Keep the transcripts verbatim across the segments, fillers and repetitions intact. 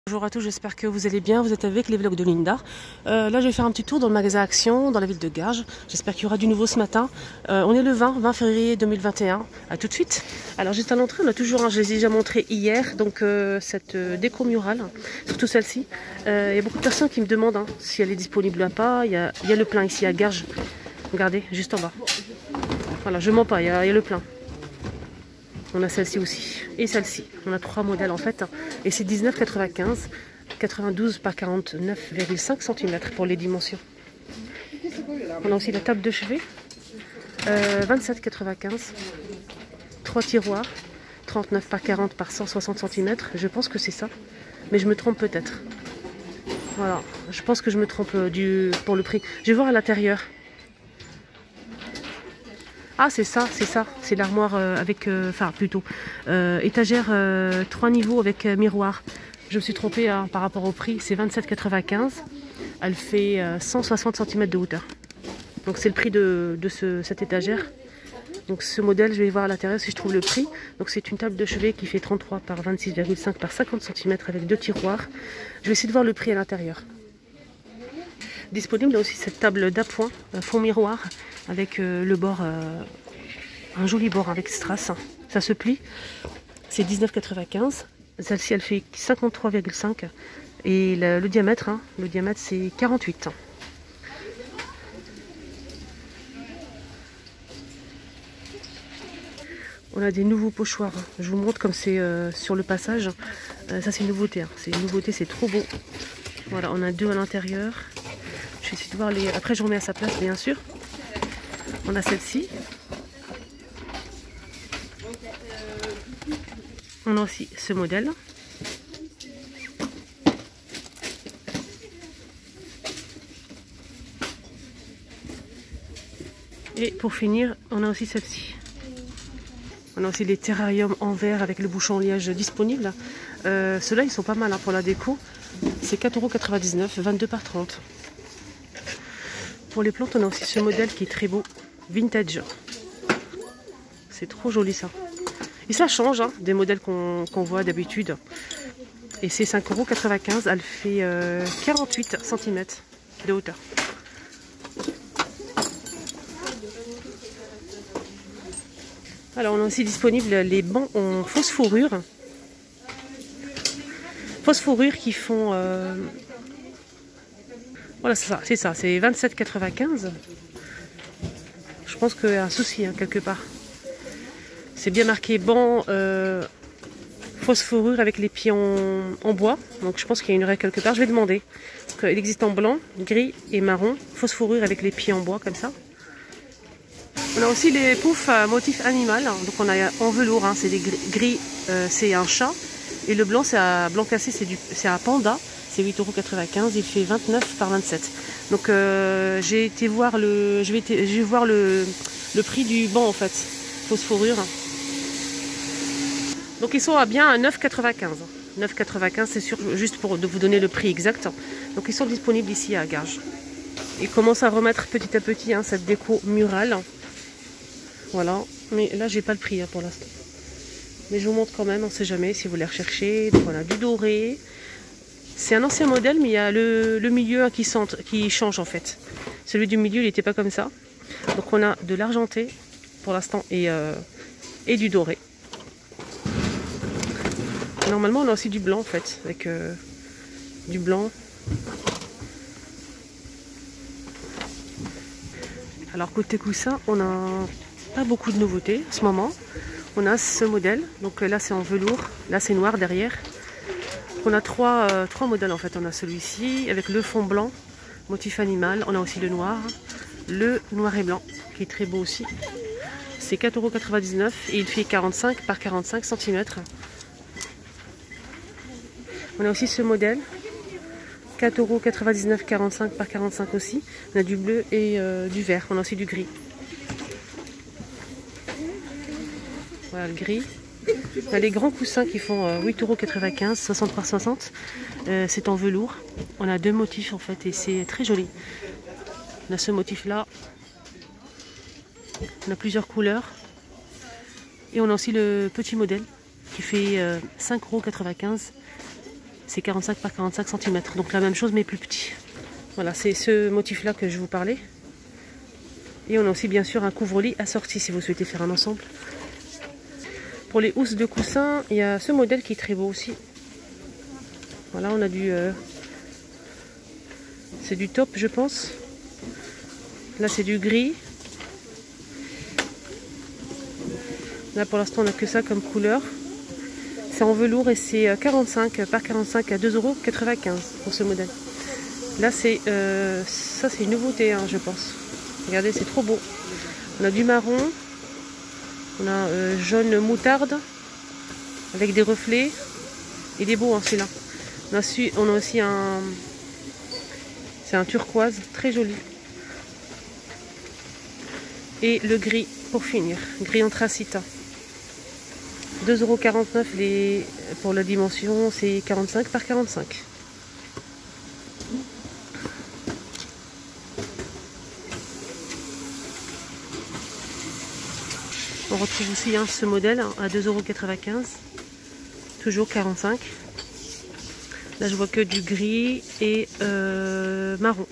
Bonjour à tous, j'espère que vous allez bien, vous êtes avec les vlogs de Linda. Euh, là je vais faire un petit tour dans le magasin Action, dans la ville de Garges. J'espère qu'il y aura du nouveau ce matin. Euh, on est le vingt, vingt février deux mille vingt et un, à tout de suite. Alors juste à l'entrée, on a toujours, hein, je les ai déjà montré hier, donc euh, cette euh, déco murale, surtout celle-ci. Euh, il y a beaucoup de personnes qui me demandent hein, si elle est disponible ou pas. Il y a, il y a le plein ici à Garges, regardez, juste en bas. Voilà, je mens pas, il y a, il y a le plein. On a celle-ci aussi et celle-ci. On a trois modèles en fait. Et c'est dix-neuf quatre-vingt-quinze, quatre-vingt-douze par quarante-neuf virgule cinq centimètres pour les dimensions. On a aussi la table de chevet. Euh, vingt-sept quatre-vingt-quinze. trois tiroirs. trente-neuf par quarante par cent soixante centimètres. Je pense que c'est ça. Mais je me trompe peut-être. Voilà. Je pense que je me trompe du, pour le prix. Je vais voir à l'intérieur. Ah c'est ça, c'est ça, c'est l'armoire euh, avec, euh, enfin plutôt, euh, étagère euh, trois niveaux avec euh, miroir. Je me suis trompée hein, par rapport au prix, c'est vingt-sept quatre-vingt-quinze. Elle fait euh, cent soixante centimètres de hauteur. Donc c'est le prix de, de ce, cette étagère. Donc ce modèle, je vais voir à l'intérieur si je trouve le prix. Donc c'est une table de chevet qui fait trente-trois par vingt-six virgule cinq par cinquante centimètres avec deux tiroirs. Je vais essayer de voir le prix à l'intérieur. Disponible aussi cette table d'appoint, fond miroir, avec euh, le bord, euh, un joli bord avec strass. Ça se plie, c'est dix-neuf quatre-vingt-quinze. Celle-ci, elle fait cinquante-trois virgule cinq. Et le, le diamètre, hein, le diamètre c'est quarante-huit. On a des nouveaux pochoirs. Je vous montre comme c'est euh, sur le passage. Euh, ça c'est une nouveauté. Hein. C'est une nouveauté, c'est trop beau. Voilà, on a deux à l'intérieur. Je vais essayer de voir les. Après, je remets à sa place, bien sûr. On a celle-ci. On a aussi ce modèle. Et pour finir, on a aussi celle-ci. On a aussi les terrariums en verre avec le bouchon liège disponible. Euh, Ceux-là, ils sont pas mal hein, pour la déco. C'est quatre euros quatre-vingt-dix-neuf, vingt-deux par trente. Pour les plantes, on a aussi ce modèle qui est très beau, vintage. C'est trop joli ça. Et ça change hein, des modèles qu'on qu'on voit d'habitude. Et c'est cinq euros quatre-vingt-quinze. Elle fait euh, quarante-huit centimètres de hauteur. Alors on a aussi disponible les bancs en fausse fourrure. Fausse fourrure qui font... Euh... Voilà, c'est ça, c'est ça, c'est vingt-sept quatre-vingt-quinze. Je pense qu'il y a un souci hein, quelque part. C'est bien marqué banc euh, fausse fourrure avec les pieds en, en bois. Donc je pense qu'il y a une règle quelque part. Je vais demander. Il existe en blanc, gris et marron. Fausse fourrure avec les pieds en bois comme ça. On a aussi les poufs à motif animal. Donc on a en velours, hein, c'est des gris, gris euh, c'est un chat. Et le blanc c'est à blanc cassé, c'est un panda. C'est huit euros quatre-vingt-quinze, il fait vingt-neuf par vingt-sept. Donc euh, j'ai été voir le. Je vais, été, je vais voir le, le prix du banc en fait. Fausse fourrure. Donc ils sont à bien à neuf quatre-vingt-quinze. neuf quatre-vingt-quinze, c'est sûr, juste pour de vous donner le prix exact. Donc ils sont disponibles ici à Garges. Ils commencent à remettre petit à petit hein, cette déco murale. Voilà. Mais là j'ai pas le prix hein, pour l'instant. Mais je vous montre quand même, on sait jamais si vous les recherchez. Donc voilà, du doré. C'est un ancien modèle, mais il y a le, le milieu hein, qui, sent, qui change en fait. Celui du milieu, il n'était pas comme ça. Donc on a de l'argenté pour l'instant et, euh, et du doré. Normalement, on a aussi du blanc en fait, avec euh, du blanc. Alors côté coussin, on n'a pas beaucoup de nouveautés en ce moment. On a ce modèle, donc là c'est en velours, là c'est noir derrière. On a trois, euh, trois modèles en fait. On a celui-ci avec le fond blanc, motif animal. On a aussi le noir, le noir et blanc qui est très beau aussi. C'est quatre euros quatre-vingt-dix-neuf et il fait quarante-cinq par quarante-cinq centimètres. On a aussi ce modèle, quatre euros quatre-vingt-dix-neuf, quarante-cinq par quarante-cinq aussi. On a du bleu et euh, du vert. On a aussi du gris. Voilà le gris. On a les grands coussins qui font euh, huit euros quatre-vingt-quinze, soixante par soixante. Euh, c'est en velours. On a deux motifs en fait et c'est très joli. On a ce motif là. On a plusieurs couleurs. Et on a aussi le petit modèle qui fait euh, cinq euros quatre-vingt-quinze. c'est quarante-cinq par quarante-cinq centimètres. Donc la même chose mais plus petit. Voilà, c'est ce motif-là que je vous parlais. Et on a aussi bien sûr un couvre-lit assorti si vous souhaitez faire un ensemble. Pour les housses de coussin, il y a ce modèle qui est très beau aussi. Voilà, on a du... Euh, c'est du top, je pense. Là, c'est du gris. Là, pour l'instant, on n'a que ça comme couleur. C'est en velours et c'est quarante-cinq par quarante-cinq à deux euros quatre-vingt-quinze pour ce modèle. Là, c'est euh, ça, c'est une nouveauté, hein, je pense. Regardez, c'est trop beau. On a du marron. On a euh, jaune moutarde avec des reflets. Il est beau, hein, celui-là. On a, su, on a aussi un... C'est un turquoise, très joli. Et le gris pour finir. Gris anthracite. deux euros quarante-neuf les... pour la dimension, c'est quarante-cinq par quarante-cinq. On retrouve aussi hein, ce modèle à deux euros quatre-vingt-quinze, toujours quarante-cinq. Là je vois que du gris et euh, marron.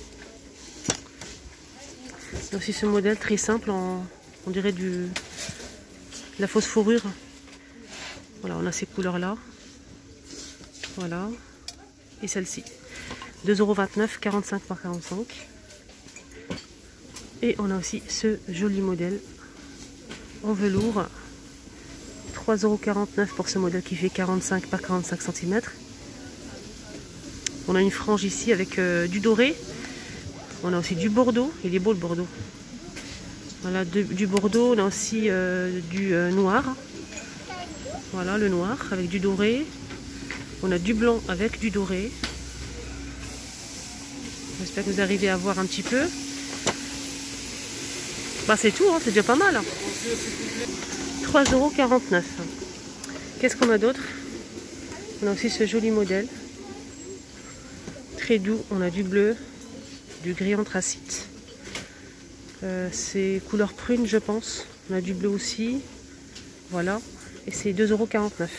Il y a aussi ce modèle très simple, en, on dirait du, de la fausse fourrure. Voilà, on a ces couleurs là. Voilà. Et celle-ci. deux euros vingt-neuf, quarante-cinq par quarante-cinq. Et on a aussi ce joli modèle en velours, trois euros quarante-neuf pour ce modèle qui fait quarante-cinq par quarante-cinq centimètres. On a une frange ici avec euh, du doré. On a aussi du bordeaux, il est beau le bordeaux. Voilà, de, du bordeaux, on a aussi euh, du euh, noir. Voilà, le noir avec du doré. On a du blanc avec du doré. J'espère que vous arrivez à voir un petit peu. Bah c'est tout, hein, c'est déjà pas mal. Hein. trois euros quarante-neuf. Qu'est-ce qu'on a d'autre? On a aussi ce joli modèle. Très doux, on a du bleu, du gris anthracite. Euh, c'est couleur prune, je pense. On a du bleu aussi. Voilà. Et c'est deux euros quarante-neuf.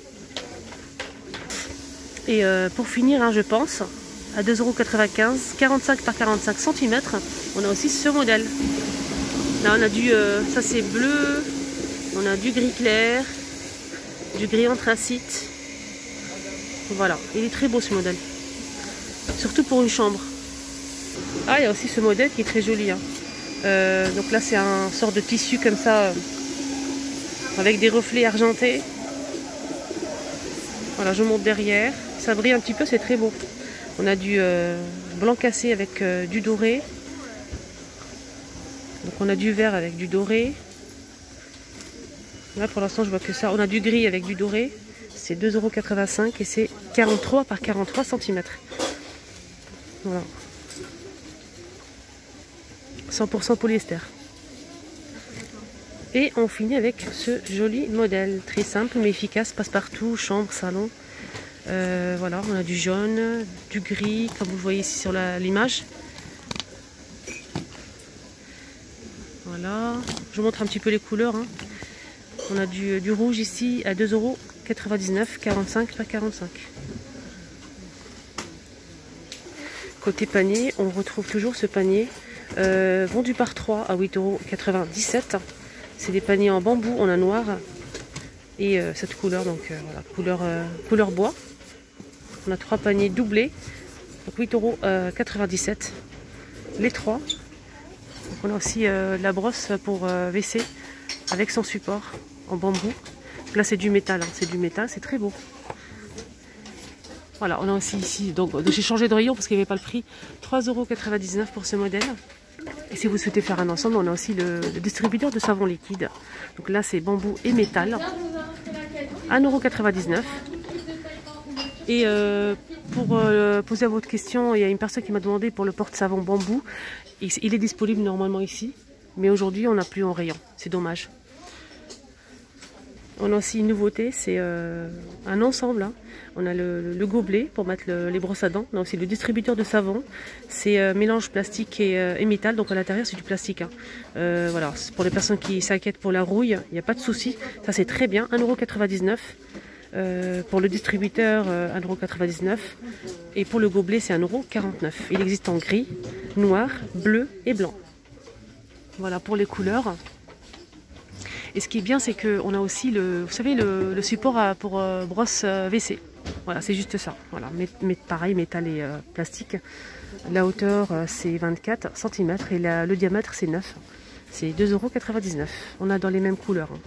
Et euh, pour finir, hein, je pense, à deux euros quatre-vingt-quinze, quarante-cinq par quarante-cinq centimètres, on a aussi ce modèle. Là, on a du, euh, ça c'est bleu, on a du gris clair, du gris anthracite. Voilà, il est très beau ce modèle. Surtout pour une chambre. Ah, il y a aussi ce modèle qui est très joli. Hein. Euh, donc là, c'est un sort de tissu comme ça, euh, avec des reflets argentés. Voilà, je monte derrière. Ça brille un petit peu, c'est très beau. On a du euh, blanc cassé avec euh, du doré. Donc on a du vert avec du doré. Là pour l'instant je vois que ça. On a du gris avec du doré. C'est deux euros quatre-vingt-cinq et c'est quarante-trois par quarante-trois centimètres. Voilà. cent pour cent polyester. Et on finit avec ce joli modèle. Très simple mais efficace. Passe-partout, chambre, salon. Euh, voilà, on a du jaune, du gris, comme vous le voyez ici sur l'image. Voilà, je vous montre un petit peu les couleurs. Hein. On a du, du rouge ici à deux euros quatre-vingt-dix-neuf, quarante-cinq par quarante-cinq. Côté panier, on retrouve toujours ce panier euh, vendu par trois à huit euros quatre-vingt-dix-sept. C'est des paniers en bambou, on a noir et euh, cette couleur, donc euh, voilà, couleur, euh, couleur bois. On a trois paniers doublés, donc huit euros quatre-vingt-dix-sept les trois. Donc on a aussi euh, la brosse pour euh, W C avec son support en bambou. Donc là c'est du métal, hein. C'est du métal, c'est très beau. Voilà, on a aussi ici, donc j'ai changé de rayon parce qu'il n'y avait pas le prix, trois euros quatre-vingt-dix-neuf pour ce modèle. Et si vous souhaitez faire un ensemble, on a aussi le, le distributeur de savon liquide. Donc là c'est bambou et métal, un euro quatre-vingt-dix-neuf. Et euh, pour euh, poser à votre question, il y a une personne qui m'a demandé pour le porte-savon bambou. Il, il est disponible normalement ici, mais aujourd'hui on n'a plus en rayon. C'est dommage. On a aussi une nouveauté, c'est euh, un ensemble. Hein. On a le, le gobelet pour mettre le, les brosses à dents. On a aussi le distributeur de savon. C'est euh, mélange plastique et, euh, et métal, donc à l'intérieur c'est du plastique. Hein. Euh, voilà, pour les personnes qui s'inquiètent pour la rouille, il n'y a pas de souci. Ça c'est très bien, un euro quatre-vingt-dix-neuf. Euh, pour le distributeur, euh, un euro quatre-vingt-dix-neuf. Et pour le gobelet, c'est un euro quarante-neuf. Il existe en gris, noir, bleu et blanc. Voilà pour les couleurs. Et ce qui est bien, c'est qu'on a aussi le, vous savez, le, le support à, pour euh, brosse euh, W C. Voilà, c'est juste ça. Voilà, mais, mais pareil, métal et euh, plastique. La hauteur, euh, c'est vingt-quatre centimètres et la, le diamètre, c'est neuf. C'est deux euros quatre-vingt-dix-neuf. On a dans les mêmes couleurs. Hein.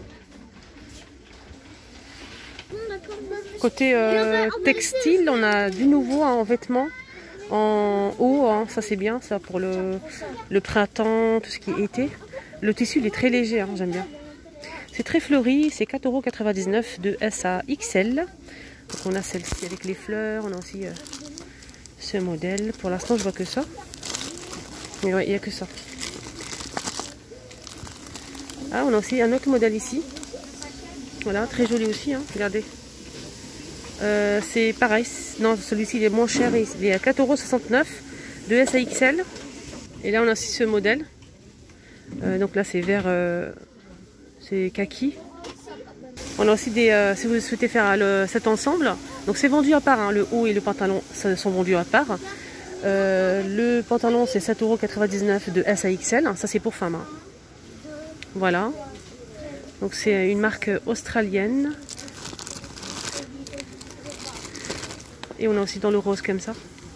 Côté euh, textile, on a du nouveau hein, en vêtements. En haut, hein, ça c'est bien, ça pour le, le printemps, tout ce qui est été. Le tissu il est très léger, hein, j'aime bien. C'est très fleuri, c'est quatre euros quatre-vingt-dix-neuf de S à X L. Donc on a celle-ci avec les fleurs, on a aussi euh, ce modèle. Pour l'instant je vois que ça. Mais ouais, il n'y a que ça. Ah, on a aussi un autre modèle ici. Voilà, très joli aussi, hein, regardez. Euh, c'est pareil, non celui-ci il est moins cher, il est à quatre euros soixante-neuf de S à X L. Et là on a aussi ce modèle. Euh, donc là c'est vert, euh, c'est kaki. On a aussi des, euh, si vous souhaitez faire le, cet ensemble, donc c'est vendu à part, hein, le haut et le pantalon ça, sont vendus à part. Euh, le pantalon c'est sept euros quatre-vingt-dix-neuf de S à X L, ça c'est pour femmes. Hein. Voilà, donc c'est une marque australienne. Et on a aussi dans le rose comme ça.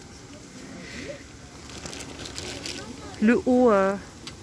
Le haut, euh,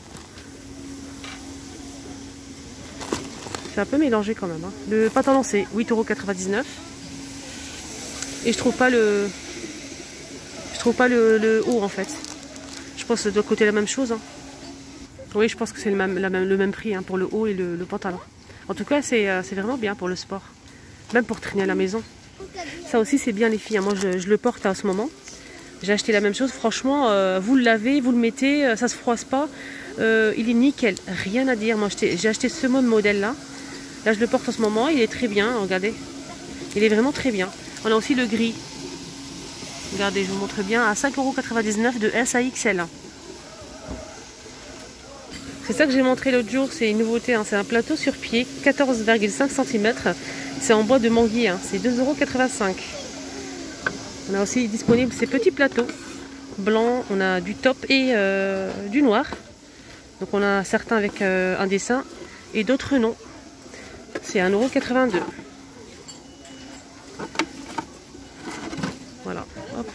c'est un peu mélangé quand même. Hein. Le pantalon c'est huit euros quatre-vingt-dix-neuf. Et je trouve pas le, je trouve pas le, le haut en fait. Je pense que ça doit coûter la même chose. Hein. Oui, je pense que c'est le même, la même, le même prix hein, pour le haut et le, le pantalon. En tout cas, c'est euh, vraiment bien pour le sport, même pour traîner à la maison. Ça aussi c'est bien les filles, moi je, je le porte en ce moment. J'ai acheté la même chose, franchement, euh, vous le lavez, vous le mettez, euh, ça se froisse pas. Euh, il est nickel, rien à dire. Moi j'ai acheté ce même modèle là. Là je le porte en ce moment, il est très bien, regardez. Il est vraiment très bien. On a aussi le gris. Regardez, je vous montre bien, à cinq euros quatre-vingt-dix-neuf de S à X L. C'est ça que j'ai montré l'autre jour, c'est une nouveauté, hein. C'est un plateau sur pied, quatorze virgule cinq centimètres. C'est en bois de manguier, hein. C'est deux euros quatre-vingt-cinq. On a aussi disponible ces petits plateaux blancs, on a du top et euh, du noir. Donc on a certains avec euh, un dessin et d'autres non. C'est un euro quatre-vingt-deux. Voilà, hop.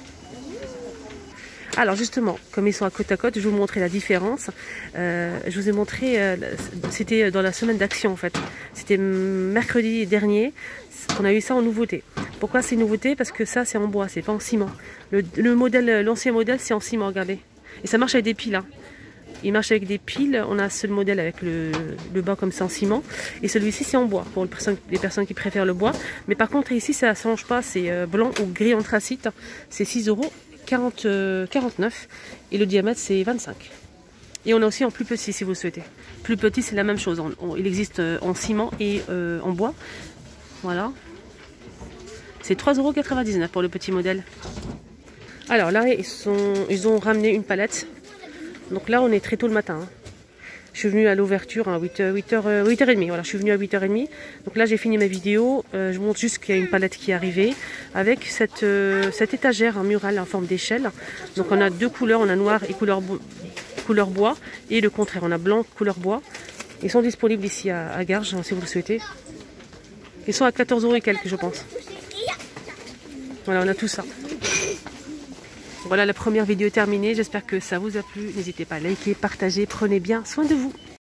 Alors justement, comme ils sont à côte à côte, je vais vous montrer la différence. Euh, je vous ai montré, euh, c'était dans la semaine d'action en fait. C'était mercredi dernier qu'on a eu ça en nouveauté. Pourquoi c'est une nouveauté? Parce que ça c'est en bois, c'est pas en ciment. Le, le modèle, l'ancien modèle c'est en ciment, regardez. Et ça marche avec des piles. Hein. Il marche avec des piles. On a ce modèle avec le, le bas comme ça en ciment. Et celui-ci c'est en bois, pour les personnes, les personnes qui préfèrent le bois. Mais par contre ici ça ne change pas, c'est blanc ou gris anthracite. C'est six euros quarante-neuf et le diamètre c'est vingt-cinq. Et on a aussi en plus petit si vous le souhaitez. Plus petit c'est la même chose, on, on, il existe en ciment et euh, en bois. Voilà. C'est trois euros quatre-vingt-dix-neuf pour le petit modèle. Alors là ils, sont, ils ont ramené une palette. Donc là on est très tôt le matin. Hein. Je suis venue à l'ouverture à huit heures trente. Voilà, je suis venue à huit heures trente. Donc là, j'ai fini ma vidéo. Euh, je vous montre juste qu'il y a une palette qui est arrivée avec cette, euh, cette étagère en murale en forme d'échelle. Donc on a deux couleurs. On a noir et couleur, bo couleur bois. Et le contraire, on a blanc, couleur bois. Ils sont disponibles ici à, à Garges, si vous le souhaitez. Ils sont à quatorze euros et quelques, je pense. Voilà, on a tout ça. Voilà, la première vidéo est terminée. J'espère que ça vous a plu. N'hésitez pas à liker, partager. Prenez bien soin de vous.